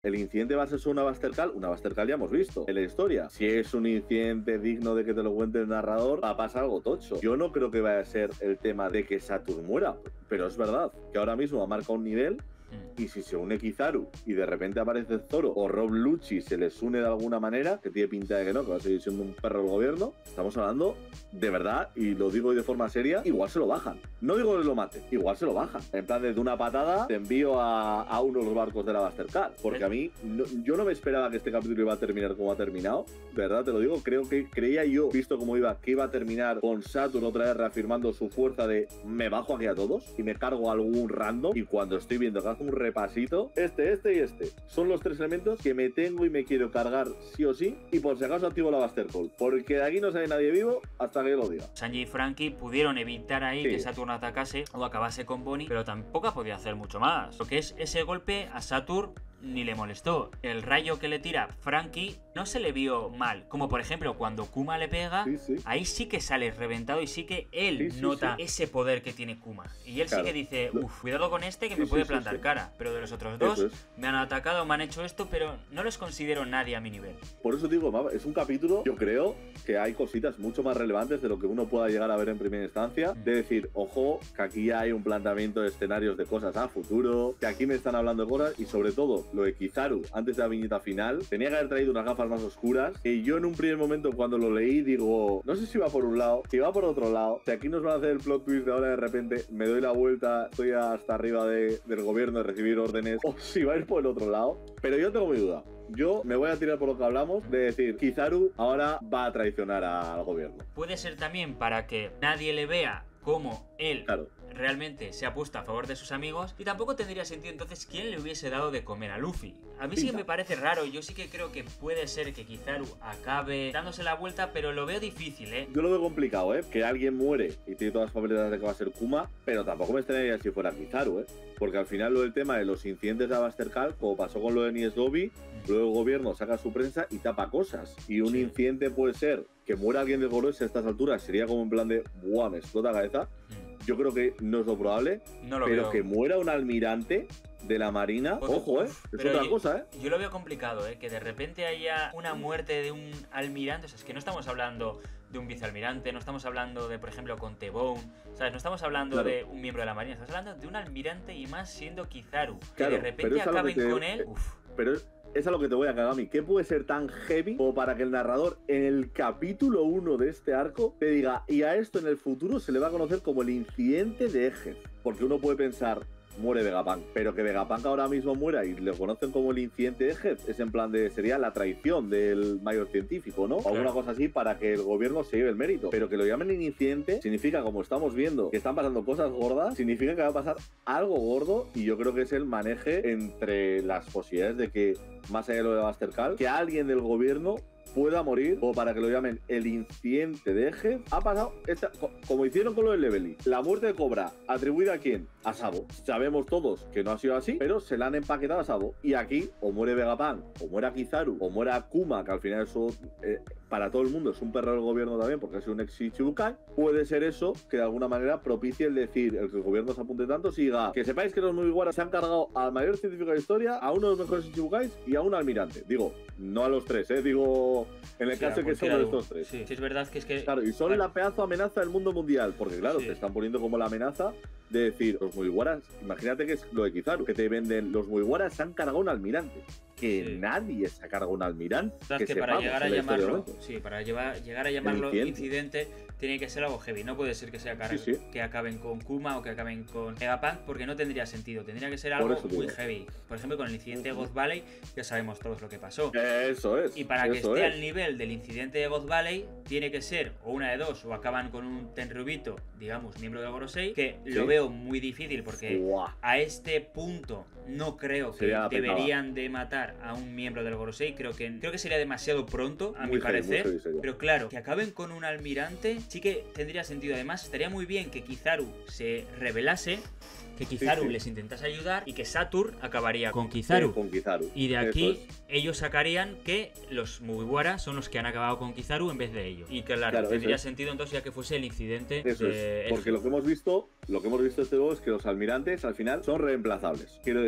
el incidente va a ser solo una Bastercal ya hemos visto en la historia. Si es un incidente digno de que te lo cuente el narrador, va a pasar algo tocho. Yo no creo que vaya a ser el tema de que Saturn muera, pero es verdad que ahora mismo ha marcado un nivel. Y si se une Kizaru y de repente aparece Zoro o Rob Lucci se les une de alguna manera, que tiene pinta de que no, que va a seguir siendo un perro del gobierno, estamos hablando de verdad, y lo digo de forma seria, igual se lo bajan. No digo que lo mate, igual se lo bajan. En plan, de una patada te envío a uno de los barcos de la Bastercar. Porque a mí, yo no me esperaba que este capítulo iba a terminar como ha terminado. De verdad te lo digo, creía yo, visto cómo iba, que iba a terminar con Saturn otra vez reafirmando su fuerza de me bajo aquí a todos y me cargo a algún random. Y cuando estoy viendo que hace un repasito, este y este son los tres elementos que me tengo y me quiero cargar sí o sí, y por si acaso activo la Buster Call, porque de aquí no sale nadie vivo hasta que yo lo diga. Sanji y Franky pudieron evitar ahí que Saturn atacase o acabase con Bonnie, pero tampoco podía hacer mucho más. Lo que es ese golpe a Saturn ni le molestó. El rayo que le tira Franky no se le vio mal, como por ejemplo cuando Kuma le pega, ahí sí que sale reventado y sí que él nota ese poder que tiene Kuma, y él sí que dice, cuidado con este que me puede plantar cara, pero de los otros dos me han atacado, me han hecho esto, pero no los considero nadie a mi nivel. Por eso digo, es un capítulo, yo creo que hay cositas mucho más relevantes de lo que uno pueda llegar a ver en primera instancia, de decir, ojo, que aquí hay un planteamiento de escenarios de cosas a futuro, que aquí me están hablando de cosas, y sobre todo lo de Kizaru antes de la viñeta final tenía que haber traído unas gafas más oscuras, que yo en un primer momento cuando lo leí digo, no sé si va por un lado, si va por otro lado, si aquí nos van a hacer el plot twist de ahora de repente me doy la vuelta, estoy hasta arriba del gobierno de recibir órdenes, o si va a ir por el otro lado, pero yo tengo mi duda. Yo me voy a tirar por lo que hablamos de decir, Kizaru ahora va a traicionar al gobierno. Puede ser también para que nadie le vea cómo él realmente se ha puesto a favor de sus amigos, y tampoco tendría sentido entonces quién le hubiese dado de comer a Luffy. A mí sí que me parece raro, yo sí que creo que puede ser que Kizaru acabe dándose la vuelta, pero lo veo difícil, Yo lo veo complicado, que alguien muere y tiene todas las papeletas de que va a ser Kuma, pero tampoco me extrañaría si fuera Kizaru, porque al final lo del tema de los incidentes de Abastercal, como pasó con lo de Nies Lobby, luego el gobierno saca su prensa y tapa cosas, y un incidente puede ser que muera alguien de Gorosh a estas alturas, sería como en plan de, ¡buah, me explota la cabeza! Yo creo que no es lo probable, pero veo. Que muera un almirante de la marina, ojo, es otra cosa, Yo lo veo complicado, que de repente haya una muerte de un almirante, o sea, es que no estamos hablando de un vicealmirante, no estamos hablando de, por ejemplo, con T-Bone, ¿sabes? No estamos hablando de un miembro de la marina, estamos hablando de un almirante, y más siendo Kizaru, que de repente acaben con él, Pero es a lo que te voy a cagar a mí. ¿Qué puede ser tan heavy como para que el narrador en el capítulo 1 de este arco te diga, y a esto en el futuro se le va a conocer como el incidente de Egghead? Porque uno puede pensar, muere Vegapunk, pero que Vegapunk ahora mismo muera y lo conocen como el incidente de Egghead, es en plan de, sería la traición del mayor científico, ¿no? O alguna cosa así para que el gobierno se lleve el mérito. Pero que lo llamen el incidente significa, como estamos viendo, que están pasando cosas gordas, significa que va a pasar algo gordo, y yo creo que es el maneje entre las posibilidades de que, más allá de lo de Bastercal, que alguien del gobierno pueda morir, o para que lo llamen el incidente de Egghead. Ha pasado, como hicieron con lo del Levely, la muerte de Cobra, ¿atribuida a quién? A Sabo. Sabemos todos que no ha sido así, pero se la han empaquetado a Sabo. Y aquí, o muere Vegapunk, o muera Kizaru, o muera Kuma, que al final eso, para todo el mundo, es un perro del gobierno también, porque es un ex Ichibukai. Puede ser eso que de alguna manera propicie el decir, el que el gobierno se apunte tanto, siga, que sepáis que los Mugiwara se han cargado al mayor científico de la historia, a uno de los mejores Ichibukais y a un almirante. Digo, no a los tres, digo, en el caso de que son de estos tres. Sí, es verdad que es que... Claro, y son la pedazo amenaza del mundo mundial, porque claro, te están poniendo como la amenaza de decir, los Mugiwaras, imagínate que es lo de Kizaru, que te venden, los Mugiwaras se han cargado un almirante. Que nadie se ha cargado un almirante. Que para llegar a llamarlo, para llegar a llamarlo incidente, tiene que ser algo heavy. No puede ser que sea que acaben con Kuma o que acaben con Vegapunk, porque no tendría sentido. Tendría que ser algo muy heavy. Por ejemplo, con el incidente de God Valley, ya sabemos todos lo que pasó. Eso es. Y para que esté al nivel del incidente de God Valley, tiene que ser o una de dos, o acaban con un Tenryubito, digamos, miembro de Gorosei, que lo veo muy difícil, porque a este punto no creo que deberían de matar a un miembro del Gorosei. Creo que sería demasiado pronto, a mi parecer. Pero claro, que acaben con un almirante sí que tendría sentido. Además, estaría muy bien que Kizaru se rebelase, que Kizaru les intentase ayudar, y que Saturn acabaría con Kizaru. Y de aquí ellos sacarían que los Mugiwara son los que han acabado con Kizaru en vez de ellos. Y claro, tendría sentido entonces ya que fuese el incidente. Porque lo que hemos visto este juego es que los almirantes al final son reemplazables. Quiero decir,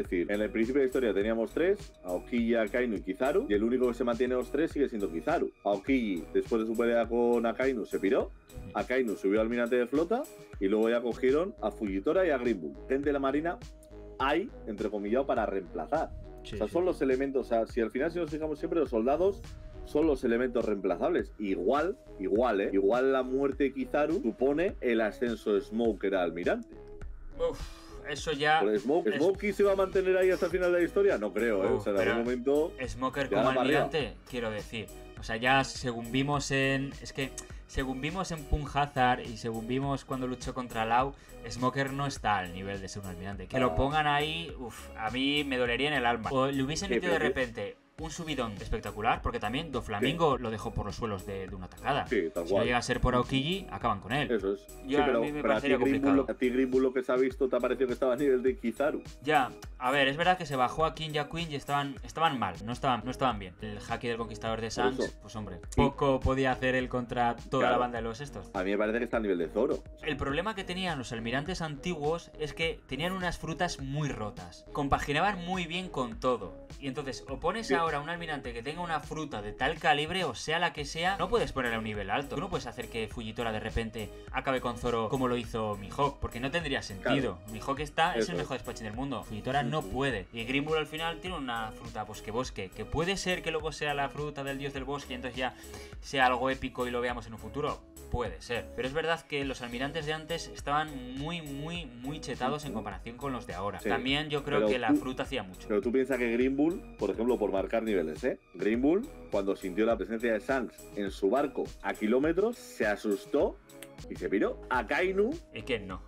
decir, en el principio de la historia teníamos 3, Aokiji, Akainu y Kizaru, y el único que se mantiene los 3 sigue siendo Kizaru. Aokiji, después de su pelea con Akainu, se piró, Akainu subió al almirante de flota, y luego ya cogieron a Fujitora y a Green Bull. Gente de la marina hay, entrecomillado, para reemplazar. Sí, o sea, son los elementos, o sea, si al final, si nos fijamos siempre, los soldados son los elementos reemplazables. Igual la muerte de Kizaru supone el ascenso de Smoker a almirante. Uf, eso ya... ¿Smokey se va a mantener ahí hasta el final de la historia? No creo, o sea, en algún momento... Smoker como almirante, quiero decir. O sea, ya según vimos en... Es que... Según vimos en Punk Hazard y según vimos cuando luchó contra Lau, Smoker no está al nivel de ser un almirante. Que lo pongan ahí, a mí me dolería en el alma. O le hubiesen metido de repente un subidón espectacular, porque también Doflamingo lo dejó por los suelos de una tacada. Sí, tal si cual. no llega a ser por Aokiji, acaban con él. Eso es. Ya, pero a mí me a parecería complicado. A ti Green Bull lo que se ha visto te ha parecido que estaba a nivel de Kizaru. Ya, a ver, es verdad que se bajó a King y a Queen y estaban mal, no estaban bien. El Haki del Conquistador de Sans, pues hombre, poco podía hacer él contra toda la banda de los estos. A mí me parece que está a nivel de Zoro. El problema que tenían los almirantes antiguos es que tenían unas frutas muy rotas. Compaginaban muy bien con todo. Y entonces, o pones ahora un almirante que tenga una fruta de tal calibre, o sea la que sea, no puedes ponerle a un nivel alto. Tú no puedes hacer que Fujitora de repente acabe con Zoro como lo hizo Mihawk, porque no tendría sentido. Claro. Mihawk es el mejor espadachín del mundo. Fujitora no puede. Y Green Bull al final tiene una fruta bosque, que puede ser que luego sea la fruta del dios del bosque y entonces ya sea algo épico y lo veamos en un futuro. Puede ser. Pero es verdad que los almirantes de antes estaban muy chetados en comparación con los de ahora. Sí. También yo creo que la fruta hacía mucho. Pero tú piensas que Green Bull, por ejemplo, por marcar niveles, Green Bull, cuando sintió la presencia de Shanks en su barco a kilómetros, se asustó y se piró. Akainu... ¿Y quién no?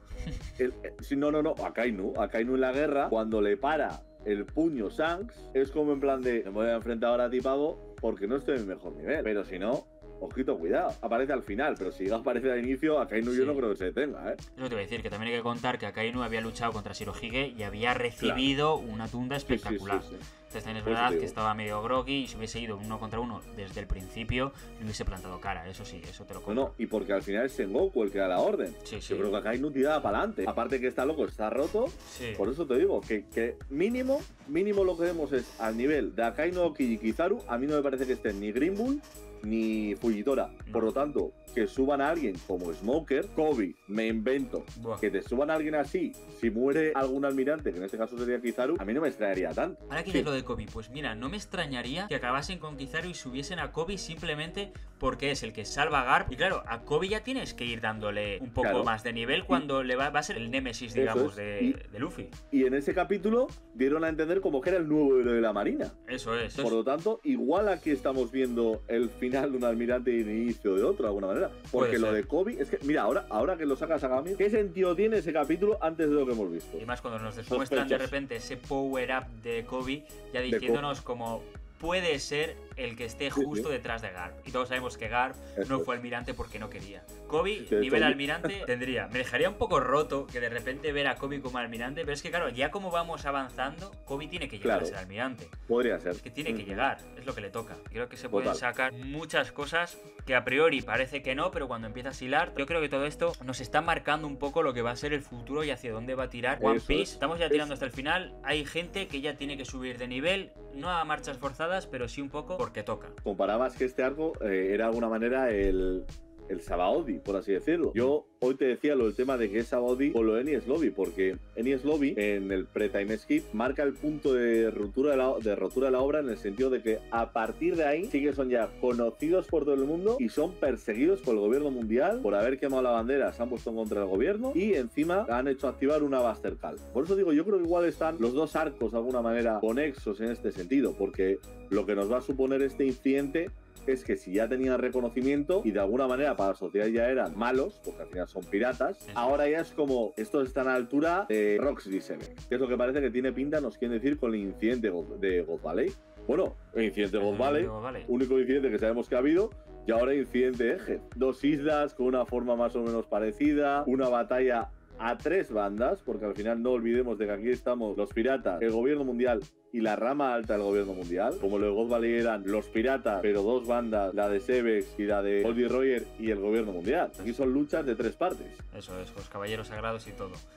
No. Akainu en la guerra, cuando le para el puño Shanks, es como en plan de me voy a enfrentar ahora a ti, pavo, porque no estoy en mi mejor nivel. Pero si no... Ojito, cuidado. Aparece al final, pero si aparece al inicio, Akainu yo no creo que se detenga, Eso te voy a decir, que también hay que contar que Akainu había luchado contra Shirohige y había recibido una tunda espectacular. Sí. Entonces también es verdad que estaba medio groggy y si hubiese ido 1 contra 1 desde el principio, le hubiese plantado cara. Eso sí, eso te lo compro. No, y porque al final es Sengoku el que da la orden. Sí. Yo creo que Akainu tiraba para adelante. Aparte que está loco, está roto. Sí. Por eso te digo, que mínimo lo que vemos es al nivel de Akainu, Aokiji y Kizaru. A mí no me parece que estén ni Green Bull ni Fujitora. Por lo tanto, que suban a alguien como Smoker, Kobe, me invento. Que te suban a alguien así, si muere algún almirante, que en este caso sería Kizaru, a mí no me extrañaría tanto. Ahora que es lo de Kobe, pues mira, no me extrañaría que acabasen con Kizaru y subiesen a Kobe simplemente porque es el que salva a Garp. Y claro, a Kobe ya tienes que ir dándole un poco más de nivel cuando le va a ser el némesis, digamos, de Luffy. Y en ese capítulo dieron a entender como que era el nuevo héroe de la marina. Eso es. Por lo tanto, igual aquí estamos viendo el final de un almirante y el inicio de otro, de alguna manera. Porque lo de Kobe, es que, mira, ahora que lo sacas a Gami, ¿qué sentido tiene ese capítulo antes de lo que hemos visto? Y más cuando nos demuestran de repente ese power up de Kobe, ya diciéndonos como puede ser el que esté justo detrás de Garp. Y todos sabemos que Garp no fue almirante porque no quería. Kobe, nivel almirante, tendría. Me dejaría un poco roto que de repente ver a Kobe como almirante, pero es que claro, ya como vamos avanzando, Kobe tiene que llegar a ser almirante. Podría ser. Es que tiene que llegar, es lo que le toca. Creo que se pueden sacar muchas cosas que a priori parece que no, pero cuando empiezas a hilar, yo creo que todo esto nos está marcando un poco lo que va a ser el futuro y hacia dónde va a tirar One Piece. Estamos ya tirando hasta el final, hay gente que ya tiene que subir de nivel, no a marchas forzadas, pero sí un poco porque toca. Comparabas que este arco era de alguna manera el Sabaody, por así decirlo. Yo hoy te decía lo del tema de que es Sabaody con lo de Enies Lobby, porque Enies Lobby en el pre-time skip marca el punto de rotura de la obra en el sentido de que a partir de ahí sí que son ya conocidos por todo el mundo y son perseguidos por el gobierno mundial por haber quemado la bandera, se han puesto en contra del gobierno y encima han hecho activar una Buster Call. Por eso digo, yo creo que igual están los dos arcos de alguna manera conexos en este sentido, porque lo que nos va a suponer este incidente es que si ya tenían reconocimiento y de alguna manera para la sociedad ya eran malos, porque al final son piratas, ahora ya es como estos están a la altura de Roxy Seven, que es lo que parece que tiene pinta, nos quieren decir con el incidente de God Valley. Bueno, el incidente de God Valley, único incidente que sabemos que ha habido, y ahora el incidente de Eje. 2 islas con una forma más o menos parecida, una batalla a 3 bandas, porque al final no olvidemos de que aquí estamos los piratas, el gobierno mundial y la rama alta del gobierno mundial. Como los God Valley eran los piratas, pero 2 bandas, la de Sevex y la de Goldie Roger y el gobierno mundial. Aquí son luchas de 3 partes. Eso es, los caballeros sagrados y todo.